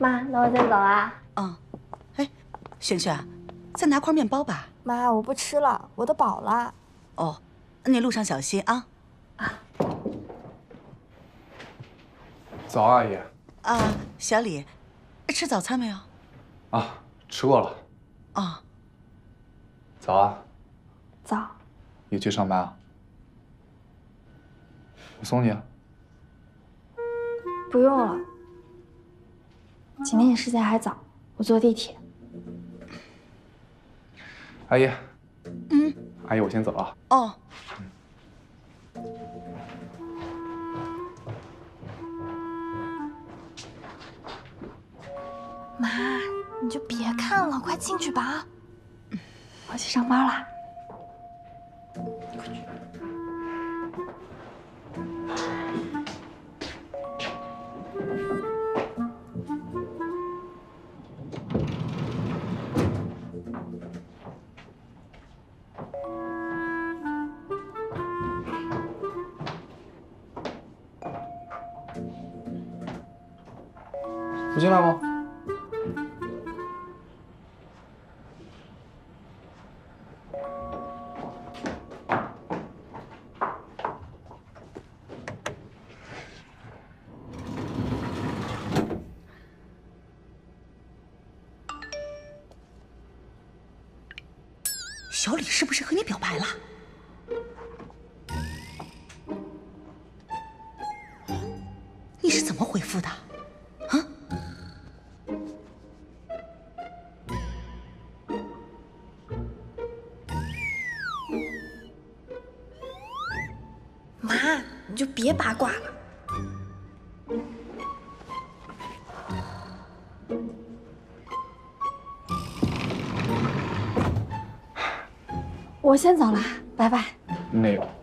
妈，那我先走啦。 嗯，哎，萱萱，再拿块面包吧。 妈，我不吃了，我都饱了。 哦，那你路上小心啊。 啊。 早，阿姨。 啊，小李，吃早餐没有？ 啊，吃过了。 哦。 早啊。 早。 你去上班啊？我送你啊。 不用了，今天时间还早，我坐地铁。 阿姨。阿姨，我先走了。 哦。 妈，你就别看了，快进去吧。 我去上班啦。 快去。 不进来吗？ 小李是不是和你表白了？你是怎么回复的？啊？ 妈，你就别八卦了。 我先走了，拜拜。 那个。